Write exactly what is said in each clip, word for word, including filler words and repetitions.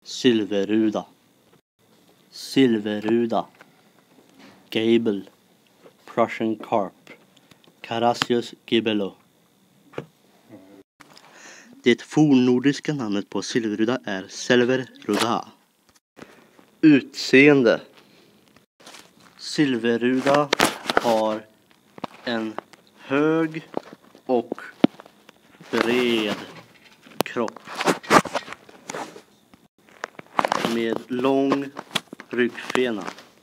Silverruda, silverruda, gable, Prussian carp, Carassius gibello. Det fornnordiska namnet på silverruda är silverruda. Utseende. Silverruda har en hög och bred kropp med lång ryggfena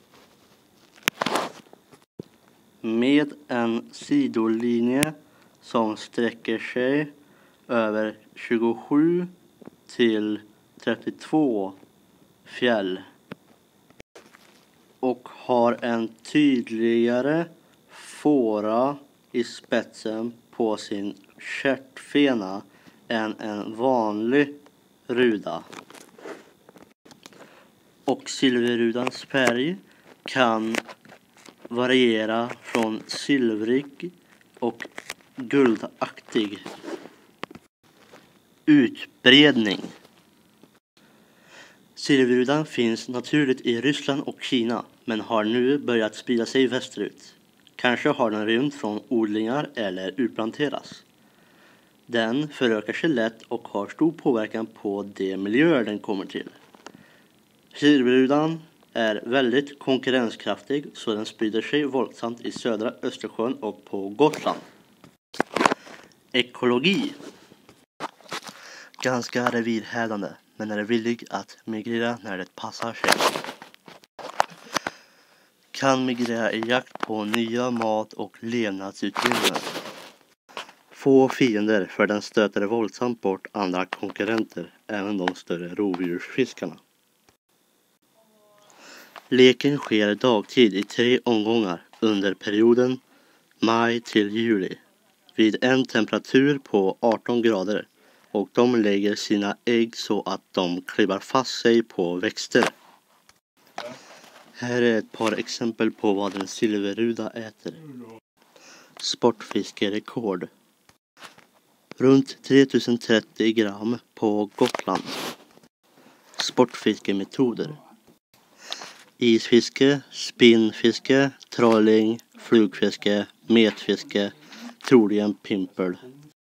med en sidolinje som sträcker sig över tjugosju till trettiotvå fjäll och har en tydligare fåra i spetsen på sin stjärtfena än en vanlig ruda. Och silverrudans färg kan variera från silvrig och guldaktig. Utbredning. Silverrudan finns naturligt i Ryssland och Kina, men har nu börjat sprida sig västerut. Kanske har den rymt från odlingar eller utplanteras. Den förökar sig lätt och har stor påverkan på de miljöer den kommer till. Silverrudan är väldigt konkurrenskraftig, så den sprider sig våldsamt i södra Östersjön och på Gotland. Ekologi. Ganska revirhävdande, men är villig att migrera när det passar sig. Kan migrera i jakt på nya mat- och levnadsutrymmen. Få fiender, för den stöter våldsamt bort andra konkurrenter, även de större rovdjursfiskarna. Leken sker dagtid i tre omgångar under perioden maj till juli vid en temperatur på arton grader, och de lägger sina ägg så att de klibbar fast sig på växter. Här är ett par exempel på vad en silverruda äter. Sportfiskerekord. Runt tre tusen trettio gram på Gotland. Sportfiskemetoder. Isfiske, spinnfiske, trolling, flugfiske, metfiske, troligen pimpel.